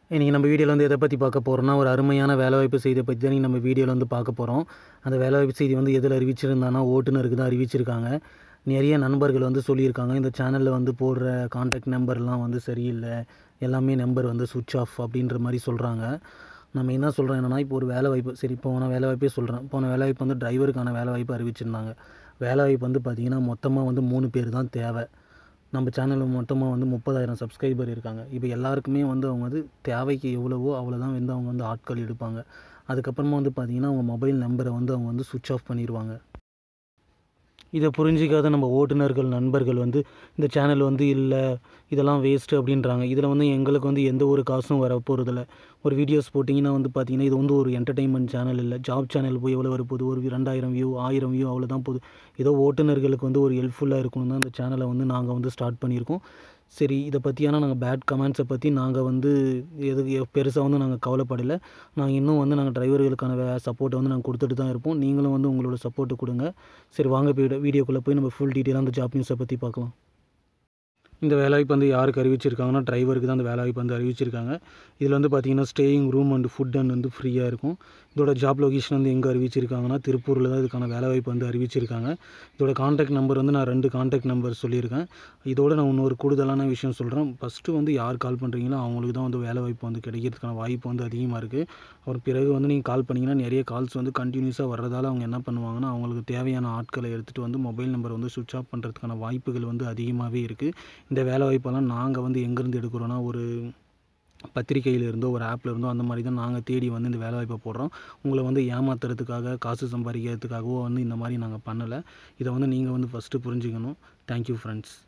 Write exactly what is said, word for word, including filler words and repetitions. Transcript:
இன்றைக்கி நம்ம வீடியோவில் வந்து எதை பற்றி பார்க்க போகிறோம்னா, ஒரு அருமையான வேலைவாய்ப்பு செய்தியை பற்றி தான் நம்ம வீடியோவில் வந்து பார்க்க போகிறோம். அந்த வேலைவாய்ப்பு செய்தி வந்து எதில் அறிவிச்சிருந்தாங்கன்னா, ஓட்டுநருக்கு தான் அறிவிச்சிருக்காங்க. நிறைய நண்பர்கள் வந்து சொல்லியிருக்காங்க, இந்த சேனலில் வந்து போடுற கான்டாக்ட் நம்பர்லாம் வந்து சரியில்லை, எல்லாமே நம்பர் வந்து சுவிட்ச் ஆஃப் அப்படின்ற மாதிரி சொல்கிறாங்க. நம்ம என்ன சொல்கிறோம் என்னென்னா, இப்போ ஒரு வேலைவாய்ப்பு சரி போன வேலைவாய்ப்பே சொல்கிறேன். போன வேலைவாய்ப்பு வந்து டிரைவருக்கான வேலைவாய்ப்பு அறிவிச்சிருந்தாங்க. வேலைவாய்ப்பு வந்து பார்த்திங்கன்னா மொத்தமாக வந்து மூணு பேர் தான் தேவை. நம்ம சேனலில் மொத்தமாக வந்து முப்பதாயிரம் சப்ஸ்கிரைபர் இருக்காங்க. இப்போ எல்லாருக்குமே வந்து அவங்க வந்து தேவைக்கு எவ்வளவோ அவ்வளோ தான் வந்து அவங்க வந்து ஆட்கள் எடுப்பாங்க. அதுக்கப்புறமா வந்து பார்த்திங்கன்னா, அவங்க மொபைல் நம்பரை வந்து அவங்க வந்து சுவிட்ச் ஆஃப் பண்ணிடுவாங்க. இதை புரிஞ்சிக்காத நம்ம ஓட்டுநர்கள் நண்பர்கள் வந்து இந்த சேனல் வந்து இல்லை, இதெல்லாம் வேஸ்ட்டு அப்படின்றாங்க. இதில் வந்து எங்களுக்கு வந்து எந்த ஒரு காசும் வர போகிறதில்ல. ஒரு வீடியோஸ் போட்டிங்கன்னா வந்து பார்த்திங்கன்னா, இது வந்து ஒரு என்டர்டெயின்மெண்ட் சேனல் இல்லை, ஜாப் சேனல் போய் எவ்வளோ வரப்போகுது, ஒரு ரெண்டாயிரம் வியூ ஆயிரம் வியூ அவ்வளோதான் போகுது. ஏதோ ஓட்டுநர்களுக்கு வந்து ஒரு ஹெல்ப்ஃபுல்லாக இருக்கணும் தான் இந்த சேனலை வந்து நாங்கள் வந்து ஸ்டார்ட் பண்ணியிருக்கோம். சரி, இதை பற்றியான நாங்கள் பேட் கமெண்ட்ஸை பற்றி நாங்கள் வந்து எது பெருசாக வந்து நாங்கள் கவலைப்படலை. நாங்கள் இன்னும் வந்து நாங்கள் டிரைவர்களுக்கான வே சப்போர்ட்டை வந்து நாங்கள் கொடுத்துட்டு தான் இருப்போம். நீங்களும் வந்து உங்களோட சப்போர்ட்டு கொடுங்க. சரி, வாங்க போய் வீடியோக்குள்ளே போய் நம்ம ஃபுல் டீட்டெயிலாக அந்த ஜாப் நியூஸை பற்றி பார்க்கலாம். இந்த வேலைவாய்ப்பு வந்து யாருக்கு அறிவிச்சிருக்காங்கன்னா, டிரைவருக்கு தான் அந்த வேலைவாய்ப்பு வந்து அறிவிச்சிருக்காங்க. இதில் வந்து பார்த்திங்கன்னா, staying room and food and வந்து ஃப்ரீயாக இருக்கும். இதோட ஜாப் லொகேஷன் வந்து எங்கே அறிவிச்சிருக்காங்கன்னா, திருப்பூரில் தான் இதுக்கான வேலைவாய்ப்பு வந்து அறிவிச்சிருக்காங்க. இதோட கான்டாக்ட் நம்பர் வந்து நான் ரெண்டு கான்டாக்ட் நம்பர் சொல்லியிருக்கேன். இதோட நான் இன்னொரு கூடுதலான விஷயம் சொல்கிறேன். ஃபஸ்ட்டு வந்து யார் கால் பண்ணுறீங்களோ அவங்களுக்கு தான் வந்து வேலைவாய்ப்பு வந்து கிடைக்கிறதுக்கான வாய்ப்பு வந்து அதிகமாக இருக்குது. அப்புறம் பிறகு வந்து நீங்கள் கால் பண்ணிங்கன்னா, நிறைய கால்ஸ் வந்து கண்டினியூஸாக வர்றதால அவங்க என்ன பண்ணுவாங்கன்னா, அவங்களுக்கு தேவையான ஆட்களை எடுத்துகிட்டு வந்து மொபைல் நம்பர் வந்து சுவிட்ச் ஆஃப் பண்ணுறதுக்கான வாய்ப்புகள் வந்து அதிகமாகவே இருக்குது. இந்த வேலைவாய்ப்பெல்லாம் நாங்கள் வந்து எங்கேருந்து எடுக்கிறோன்னா, ஒரு பத்திரிக்கையில் இருந்தோ ஒரு ஆப்பில் இருந்தோ அந்த மாதிரி தான் நாங்கள் தேடி வந்து இந்த வேலைவாய்ப்பை போடுறோம். உங்களை வந்து ஏமாத்துறதுக்காக, காசு சம்பாதிக்கிறதுக்காகவோ வந்து இந்த மாதிரி நாங்கள் பண்ணலை. இதை வந்து நீங்கள் வந்து ஃபஸ்ட்டு புரிஞ்சுக்கணும். Thank you friends.